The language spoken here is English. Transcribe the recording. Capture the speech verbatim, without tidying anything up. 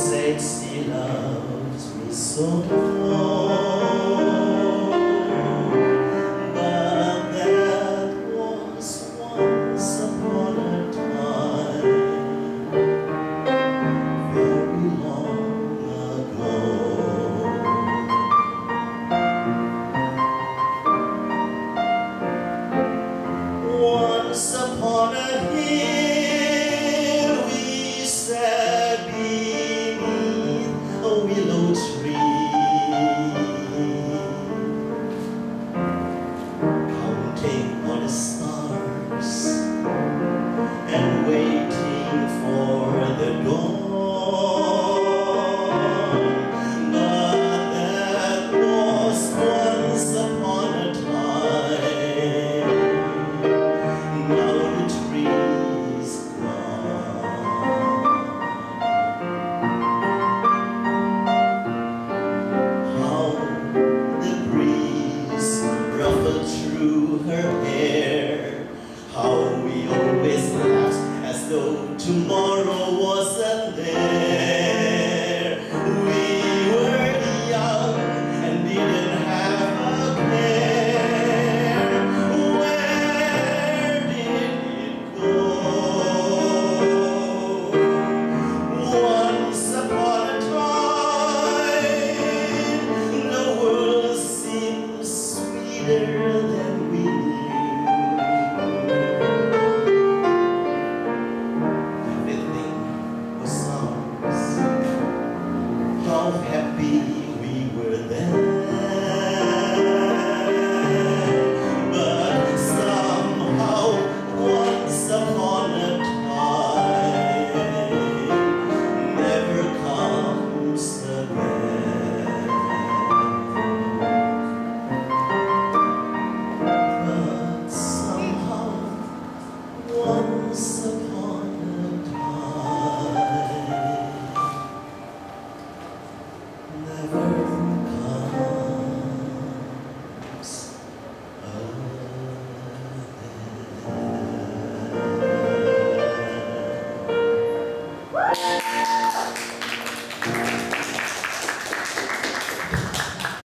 said she loves me so, but that was once upon a time, very long ago. Once upon a hill we sat beneath a willow tree, counting on the stars and waiting for the dawn. But that was once upon a time. Now the tree's gone. How the breeze ruffled through her hair, how we always laughed as though tomorrow wasn't there. We were young and didn't have a care. Where did it go? Once upon a time, the world seemed sweeter than we knew. Everything was ours. How happy